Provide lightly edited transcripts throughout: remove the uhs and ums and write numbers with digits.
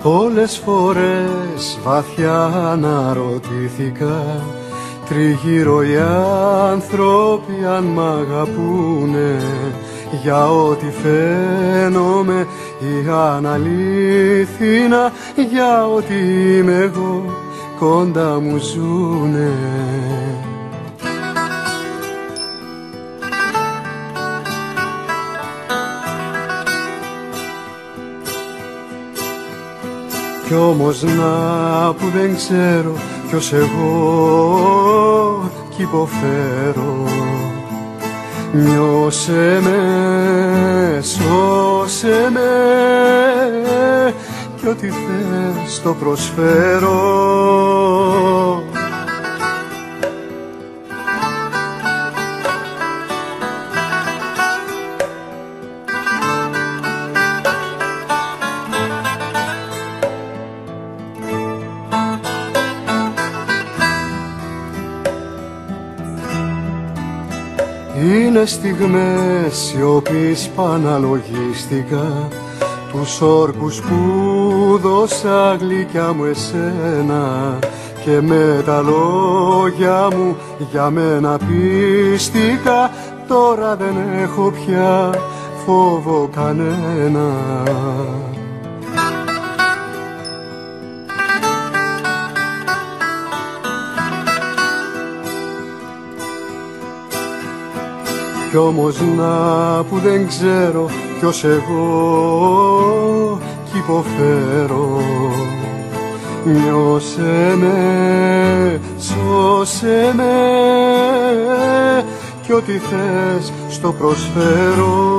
Πολλές φορές βαθιά αναρωτήθηκα, τριγύρω οι άνθρωποι αν μ' αγαπούνε, για ό,τι φαίνομαι ή αν αλήθινα, για ό,τι είμαι εγώ κοντά μου ζουνε. Κι όμως να που δεν ξέρω ποιος εγώ κι υποφέρω, νιώσε με, σώσε με κι ό,τι θες το προσφέρω. Είναι στιγμές σιωπής που αναλογίστηκα, τους όρκους που δώσα γλυκιά μου εσένα, και με τα λόγια μου για μένα πίστηκα. Τώρα δεν έχω πια φόβο κανένα. Κι όμως να που δεν ξέρω ποιος εγώ κι υποφέρω, νιώσε με, σώσε με κι ό,τι θες στο προσφέρω.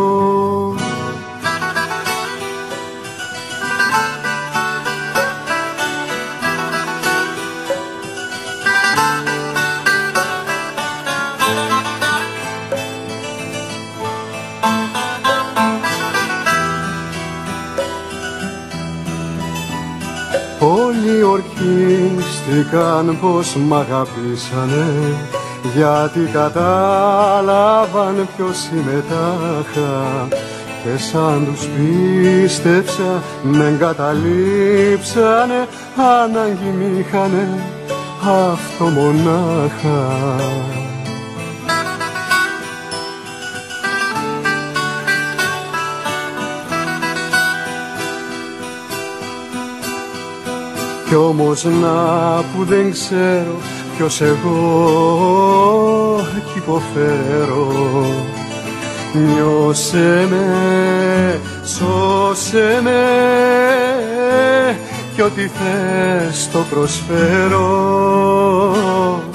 Όλοι ορκίστηκαν πως μ' αγαπήσανε, γιατί κατάλαβαν ποιος είμαι τάχα, και σαν τους πίστεψα με εγκαταλείψανε, ανάγκη μ' είχανε αυτό μονάχα. Κι όμως να που δεν ξέρω ποιος εγώ κι υποφέρω, νιώσε με, σώσε με κι ό,τι θες το προσφέρω.